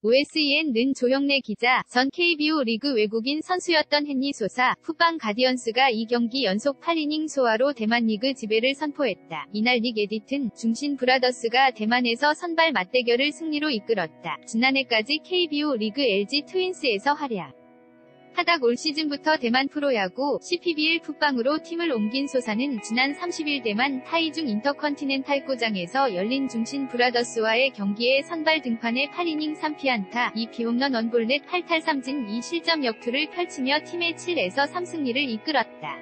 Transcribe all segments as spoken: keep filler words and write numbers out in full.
오에스이엔은 조형래 기자, 전 케이비오 리그 외국인 선수였던 헨리 소사, 풋방 가디언스가 이 경기 연속 팔 이닝 소화로 대만 리그 지배를 선포했다. 이날 닉 에디튼, 중신 브라더스가 대만에서 선발 맞대결을 승리로 이끌었다. 지난해까지 케이비오 리그 엘지 트윈스에서 활약. 하다 올 시즌부터 대만 프로야구 씨피비엘 풋방으로 팀을 옮긴 소사는 지난 삼십일 대만 타이중 인터컨티넨탈구장에서 열린 중신 브라더스와의 경기에 선발 등판에 팔 이닝 삼 피안타, 이 피홈런 일 볼넷 팔 탈 삼 진 이 실점 역투를 펼치며 팀의 칠에서 삼 승리를 이끌었다.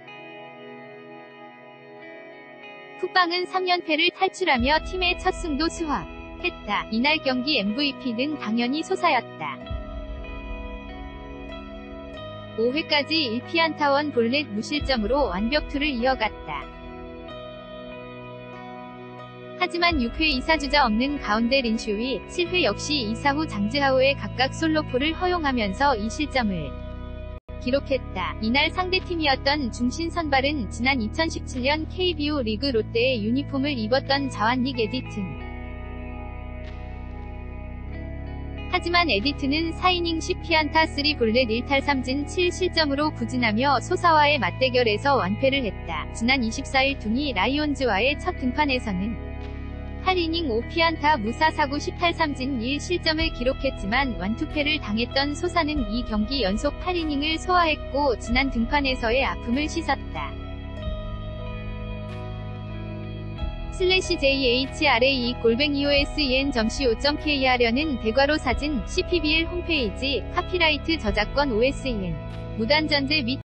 풋방은 삼 연패를 탈출하며 팀의 첫 승도 수확했다. 이날 경기 엠브이피는 당연히 소사였다. 오 회까지 일 피안타 일 볼넷 무실점으로 완벽투를 이어갔다. 하지만 육 회 이사주자 없는 가운데 린슈위, 칠 회 역시 이사후 장즈하우의 각각 솔로포를 허용하면서 이 실점을 기록했다. 이날 상대팀이었던 중신 선발은 지난 이천십칠 년 케이비오 리그 롯데의 유니폼을 입었던 자완 닉 에디튼. 하지만 에디튼은 사 이닝 십 피안타 삼 볼넷 일 탈 삼 진 칠 실점으로 부진하며 소사와의 맞대결에서 완패를 했다. 지난 이십사 일 두니 라이온즈와의 첫 등판에서는 팔 이닝 오 피안타 무사 사구 십 탈 삼 진 일 실점을 기록했지만 완투패를 당했던 소사는 이 경기 연속 팔 이닝을 소화했고 지난 등판에서의 아픔을 씻었다. 슬래시 제이에이치아르에이 골뱅이 오에스이엔 점 씨오 점 케이알에는 대괄호 사진, 씨피비엘 홈페이지, 카피라이트 저작권 오에스이엔, 무단전제 및